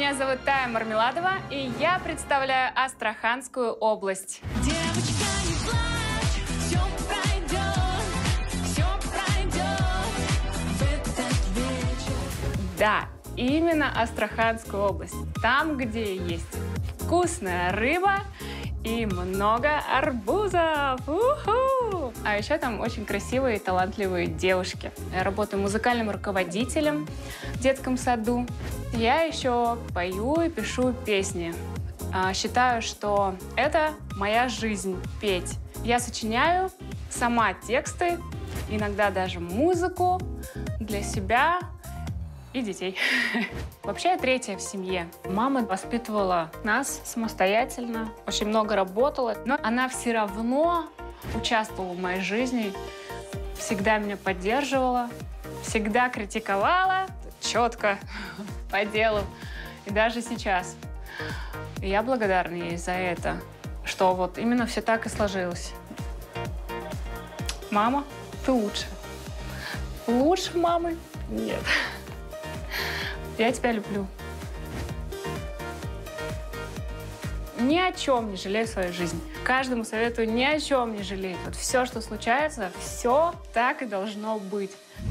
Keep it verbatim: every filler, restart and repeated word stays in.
меня зовут Тая Мармеладова, и я представляю Астраханскую область. Девочка, не плачь, все пройдет, все пройдет в этот вечер. Да, именно Астраханскую область. Там, где есть вкусная рыба и много арбузов. У-ху! А еще там очень красивые и талантливые девушки. Я работаю музыкальным руководителем в детском саду. Я еще пою и пишу песни. Считаю, что это моя жизнь — петь. Я сочиняю сама тексты, иногда даже музыку для себя и детей. Вообще я третья в семье. Мама воспитывала нас самостоятельно, очень много работала, но она все равно участвовала в моей жизни, всегда меня поддерживала, всегда критиковала четко, по делу. И даже сейчас. И я благодарна ей за это, что вот именно все так и сложилось. Мама, ты лучше. Лучше мамы нет. Я тебя люблю. Ни о чем не жалею свою жизнь. Каждому советую ни о чем не жалеть. Вот все, что случается, все так и должно быть.